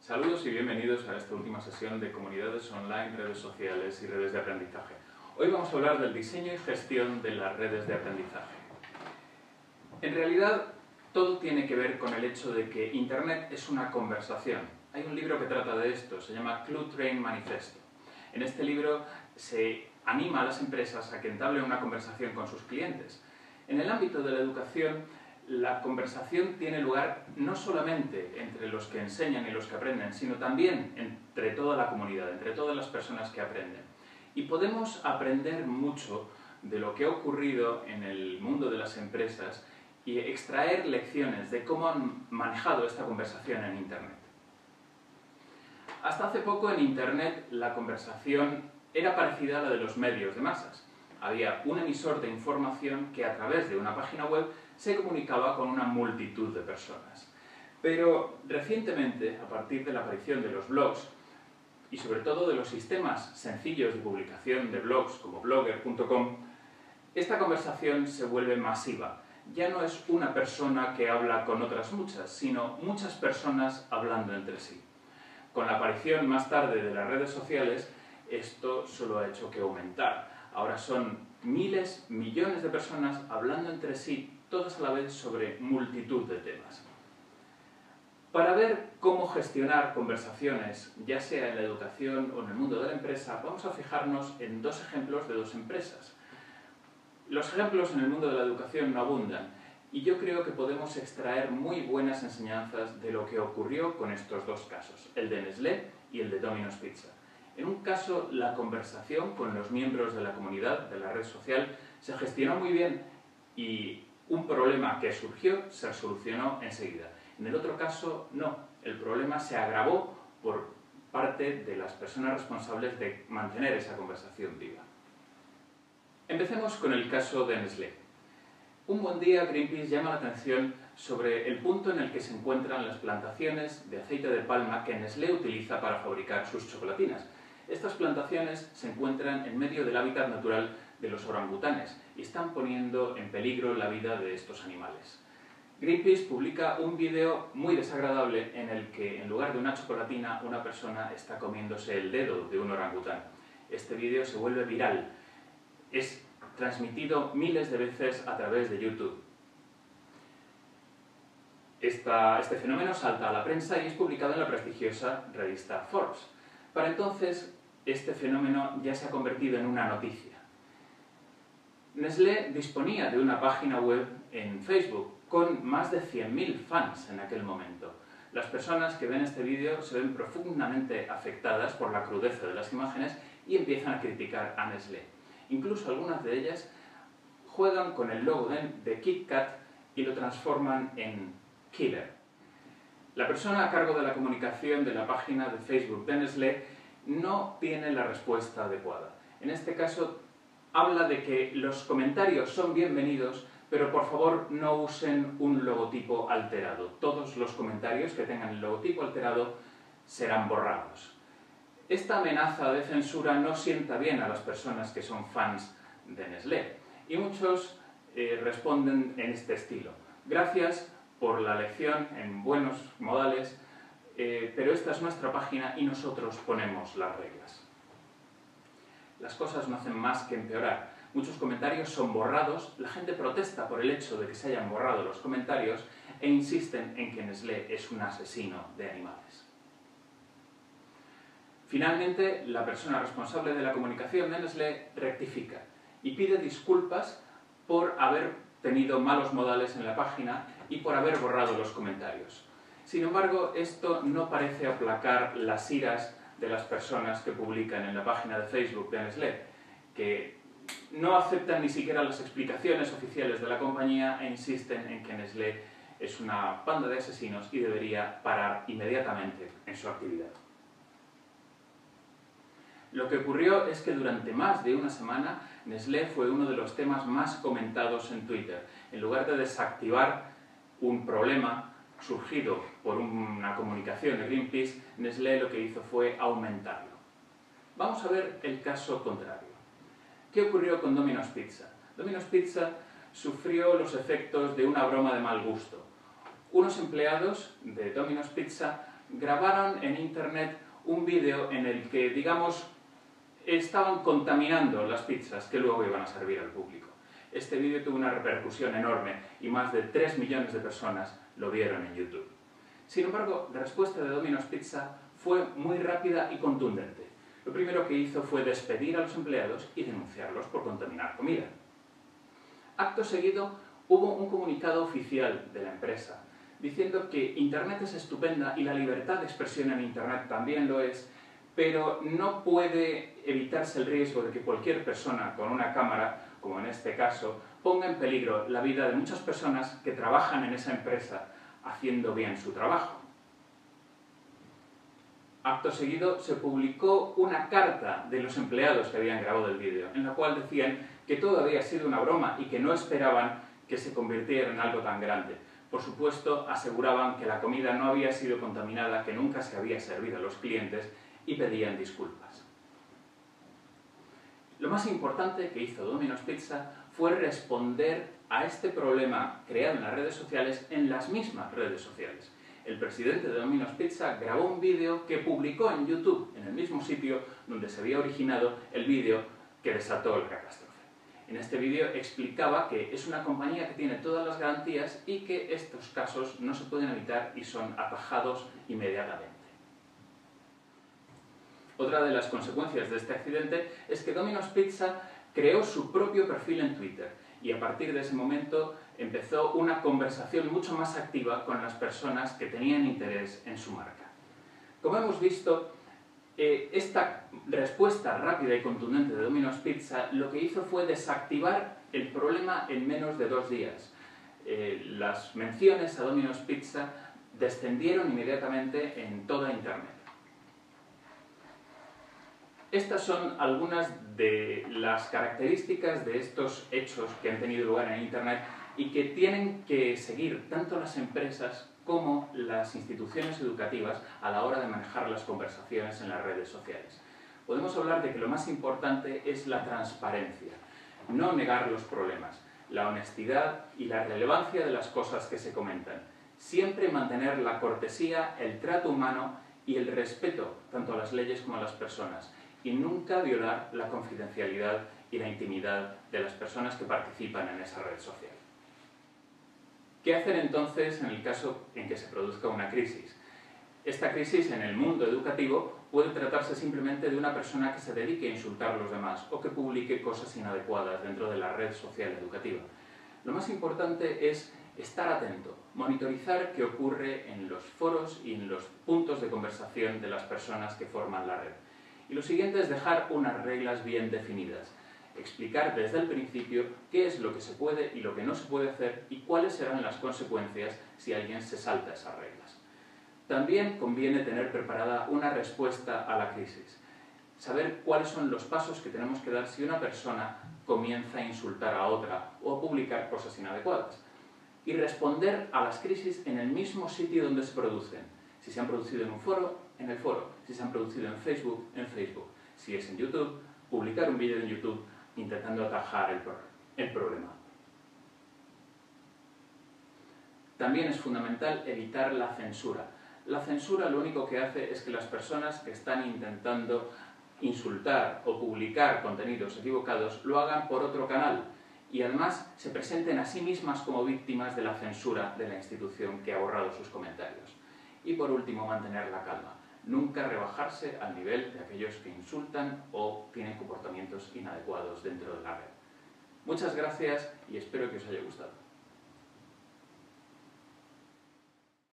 Saludos y bienvenidos a esta última sesión de comunidades online, redes sociales y redes de aprendizaje. Hoy vamos a hablar del diseño y gestión de las redes de aprendizaje. En realidad, todo tiene que ver con el hecho de que Internet es una conversación. Hay un libro que trata de esto, se llama ClueTrain Manifesto. En este libro se anima a las empresas a que entablen una conversación con sus clientes. En el ámbito de la educación, la conversación tiene lugar no solamente entre los que enseñan y los que aprenden, sino también entre toda la comunidad, entre todas las personas que aprenden. Y podemos aprender mucho de lo que ha ocurrido en el mundo de las empresas y extraer lecciones de cómo han manejado esta conversación en Internet. Hasta hace poco en Internet la conversación era parecida a la de los medios de masas. Había un emisor de información que a través de una página web se comunicaba con una multitud de personas. Pero recientemente, a partir de la aparición de los blogs, y sobre todo de los sistemas sencillos de publicación de blogs como blogger.com, esta conversación se vuelve masiva. Ya no es una persona que habla con otras muchas, sino muchas personas hablando entre sí. Con la aparición más tarde de las redes sociales, esto solo ha hecho que aumentar. Ahora son miles, millones de personas hablando entre sí, todas a la vez sobre multitud de temas. Para ver cómo gestionar conversaciones, ya sea en la educación o en el mundo de la empresa, vamos a fijarnos en dos ejemplos de dos empresas. Los ejemplos en el mundo de la educación no abundan, y yo creo que podemos extraer muy buenas enseñanzas de lo que ocurrió con estos dos casos, el de Nestlé y el de Domino's Pizza. En un caso, la conversación con los miembros de la comunidad, de la red social, se gestionó muy bien y un problema que surgió se solucionó enseguida. En el otro caso, no. El problema se agravó por parte de las personas responsables de mantener esa conversación viva. Empecemos con el caso de Nestlé. Un buen día, Greenpeace llama la atención sobre el punto en el que se encuentran las plantaciones de aceite de palma que Nestlé utiliza para fabricar sus chocolatinas. Estas plantaciones se encuentran en medio del hábitat natural de los orangutanes y están poniendo en peligro la vida de estos animales. Greenpeace publica un vídeo muy desagradable en el que, en lugar de una chocolatina, una persona está comiéndose el dedo de un orangután. Este vídeo se vuelve viral. Es transmitido miles de veces a través de YouTube. Este fenómeno salta a la prensa y es publicado en la prestigiosa revista Forbes. Para entonces, este fenómeno ya se ha convertido en una noticia. Nestlé disponía de una página web en Facebook con más de 100.000 fans en aquel momento. Las personas que ven este vídeo se ven profundamente afectadas por la crudeza de las imágenes y empiezan a criticar a Nestlé. Incluso algunas de ellas juegan con el logo de Kit Kat y lo transforman en Killer. La persona a cargo de la comunicación de la página de Facebook de Nestlé no tiene la respuesta adecuada. En este caso, habla de que los comentarios son bienvenidos, pero por favor no usen un logotipo alterado. Todos los comentarios que tengan el logotipo alterado serán borrados. Esta amenaza de censura no sienta bien a las personas que son fans de Nestlé, y muchos responden en este estilo. Gracias por la lección en buenos modales, pero esta es nuestra página y nosotros ponemos las reglas. Las cosas no hacen más que empeorar. Muchos comentarios son borrados, la gente protesta por el hecho de que se hayan borrado los comentarios e insisten en que Nestlé es un asesino de animales. Finalmente, la persona responsable de la comunicación de Nestlé rectifica y pide disculpas por haber tenido malos modales en la página y por haber borrado los comentarios. Sin embargo, esto no parece aplacar las iras de las personas que publican en la página de Facebook de Nestlé, que no aceptan ni siquiera las explicaciones oficiales de la compañía e insisten en que Nestlé es una panda de asesinos y debería parar inmediatamente en su actividad. Lo que ocurrió es que durante más de una semana Nestlé fue uno de los temas más comentados en Twitter. En lugar de desactivar un problema surgido por una comunicación de Greenpeace, Nestlé lo que hizo fue aumentarlo. Vamos a ver el caso contrario. ¿Qué ocurrió con Domino's Pizza? Domino's Pizza sufrió los efectos de una broma de mal gusto. Unos empleados de Domino's Pizza grabaron en internet un vídeo en el que, digamos, estaban contaminando las pizzas que luego iban a servir al público. Este vídeo tuvo una repercusión enorme y más de 3 millones de personas lo vieron en YouTube. Sin embargo, la respuesta de Domino's Pizza fue muy rápida y contundente. Lo primero que hizo fue despedir a los empleados y denunciarlos por contaminar comida. Acto seguido, hubo un comunicado oficial de la empresa diciendo que Internet es estupenda y la libertad de expresión en Internet también lo es, pero no puede evitarse el riesgo de que cualquier persona con una cámara, como en este caso, ponga en peligro la vida de muchas personas que trabajan en esa empresa haciendo bien su trabajo. Acto seguido se publicó una carta de los empleados que habían grabado el vídeo, en la cual decían que todo había sido una broma y que no esperaban que se convirtiera en algo tan grande. Por supuesto, aseguraban que la comida no había sido contaminada, que nunca se había servido a los clientes y pedían disculpas. Lo más importante que hizo Domino's Pizza fue responder a este problema creado en las redes sociales en las mismas redes sociales. El presidente de Domino's Pizza grabó un vídeo que publicó en YouTube, en el mismo sitio donde se había originado el vídeo que desató la catástrofe. En este vídeo explicaba que es una compañía que tiene todas las garantías y que estos casos no se pueden evitar y son atajados inmediatamente. Otra de las consecuencias de este accidente es que Domino's Pizza creó su propio perfil en Twitter y a partir de ese momento empezó una conversación mucho más activa con las personas que tenían interés en su marca. Como hemos visto, esta respuesta rápida y contundente de Domino's Pizza lo que hizo fue desactivar el problema en menos de 2 días. Las menciones a Domino's Pizza descendieron inmediatamente en toda Internet. Estas son algunas de las características de estos hechos que han tenido lugar en Internet y que tienen que seguir tanto las empresas como las instituciones educativas a la hora de manejar las conversaciones en las redes sociales. Podemos hablar de que lo más importante es la transparencia, no negar los problemas, la honestidad y la relevancia de las cosas que se comentan. Siempre mantener la cortesía, el trato humano y el respeto tanto a las leyes como a las personas. Y nunca violar la confidencialidad y la intimidad de las personas que participan en esa red social. ¿Qué hacer entonces en el caso en que se produzca una crisis? Esta crisis en el mundo educativo puede tratarse simplemente de una persona que se dedique a insultar a los demás o que publique cosas inadecuadas dentro de la red social educativa. Lo más importante es estar atento, monitorizar qué ocurre en los foros y en los puntos de conversación de las personas que forman la red. Y lo siguiente es dejar unas reglas bien definidas. Explicar desde el principio qué es lo que se puede y lo que no se puede hacer y cuáles serán las consecuencias si alguien se salta esas reglas. También conviene tener preparada una respuesta a la crisis. Saber cuáles son los pasos que tenemos que dar si una persona comienza a insultar a otra o a publicar cosas inadecuadas. Y responder a las crisis en el mismo sitio donde se producen. Si se han producido en un foro, en el foro. Si se han producido en Facebook, en Facebook. Si es en YouTube, publicar un vídeo en YouTube intentando atajar el problema. También es fundamental evitar la censura. La censura lo único que hace es que las personas que están intentando insultar o publicar contenidos equivocados lo hagan por otro canal y además se presenten a sí mismas como víctimas de la censura de la institución que ha borrado sus comentarios. Y por último, mantener la calma. Nunca rebajarse al nivel de aquellos que insultan o tienen comportamientos inadecuados dentro de la red. Muchas gracias y espero que os haya gustado.